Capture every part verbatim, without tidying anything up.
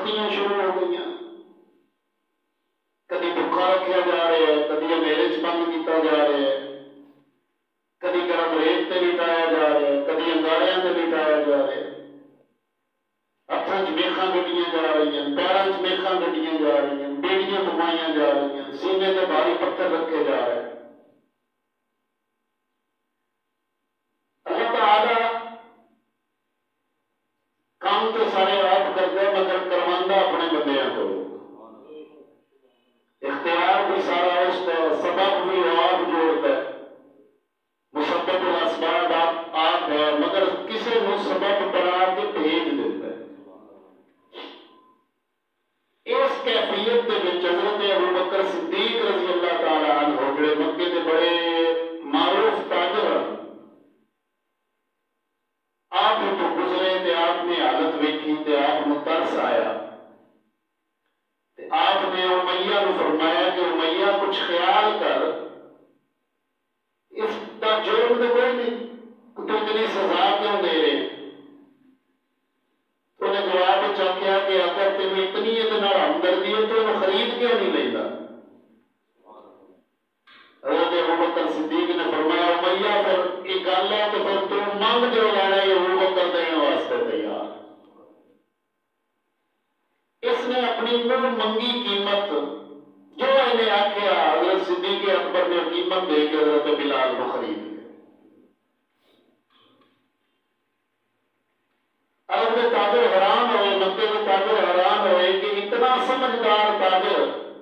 سختیاں شروع ہو گئی، کدی بھوکا رکھا جا رہا ہے، کدی اندھیرے چ بند کیا جا رہا ہے، کدی گرم ریت سے لٹایا جا رہا ہے، کدی انگاریاں سے لٹایا جا رہا ہے، ہاتھوں چ میخاں گڈیاں جا رہی ہیں، پیروں چ میخاں گڈیاں جا رہی ہیں، بیڑیاں پوائیاں جا رہی ہیں، سینے سے بھاری پتھر رکھے جا رہے ہیں۔ اللہ تعالی کام تو سارے آپ کرتے ہیں، مگر کروانا اپنے بندیاں کو، اختیار بھی سارا اس کا، سبب بھی آپ جوڑتا ہے، مسبب الاسباب آپ آپ ہے، مگر کسی نو سبب بنا کے بھیج دیتا ہے۔ اس کیفیت کے وچ حضرت ابوبکر صدیق رضی اللہ تعالی عنہ جڑے مکے کے بڑے معروف تاجر ہیں، آپ تو گزرے تے آپ نے حالت ویکھی تے آپ کو ترس آیا، تے آپ نے امیہ نو فرمایا کہ امیہ کچھ خیال کر، اس کا جرم تو کوئی نہیں، تو اتنی سزا کیوں دے رہے؟ تو نے جواب چاہیا کہ اگر تمہیں اتنی یہ ہمدردی ہے تو انہوں خرید کیوں نہیں لینا؟ حضرت ابوبکر صدیق نے فرمایا امیہ پھر یہ گل ہے تو پھر تو منگ جو لینا ہے ابوبکر دینے واسطے تیار۔ اس نے اپنی منہ منگی قیمت جو انہیں آخیا، حضرت صدیق اکبر نے قیمت دے کے حضرت بلال کو خرید لیا۔ عرب کے تاجر حیران ہوئے، مکے کے تاجر حیران ہوئے کہ اتنا سمجھدار تاجر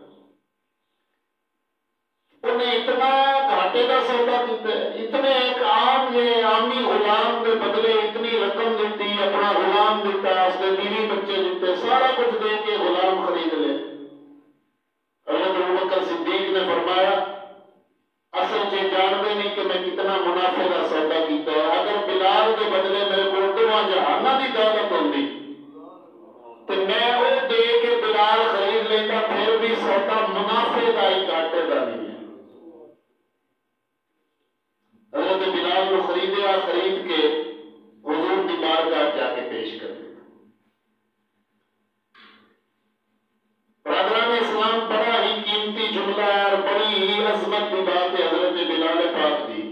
انہیں اتنا گھاٹے کا سودا دیتا ہے، اتنے ایک عام یہ عامی غلام کے بدلے اتنی رقم دیتی، اپنا غلام دیتا، اس کے بیوی بچے دیتے، سارا کچھ دے کے غلام خرید لے۔ حضرت ابوبکر صدیق نے فرمایا اصل جی جانتے نہیں کہ میں کتنا منافع کا سودا کیتا ہے، اگر بلال کے بدلے میرے کو دواں جہاناں دی دولت ہوندی تو میں وہ دے کے بلال خرید لیتا، پھر بھی سودا منافع کا ہی گھاٹے کا نہیں ہے۔ حضرت بلال کو خریدیا، خرید کے حضور کی بارگاہ جا کے پیش کر دیا۔ برادران اسلام بڑا ہی قیمتی جملہ ہے اور بڑی ہی عظمت کی بات ہے حضرت بلال پاک دی۔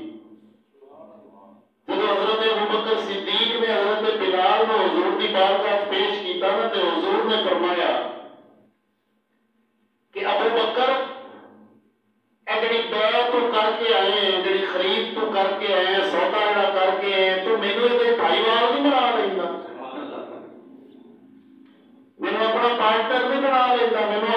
جب حضرت ابوبکر صدیق نے حضرت بلال کو حضور کی بارگاہ پیش کیتا نا تو حضور نے فرمایا کہ ابوبکر اے جڑی بیع تو کر کے آئے ہیں، جڑی خرید تو کر کے آئے ہیں، سودا جڑا کر کے آئے ہیں، تو مینوں یہ بھائی وال نہیں بنا لینا، مینوں اپنا پارٹنر نہیں بنا لینا، مینوں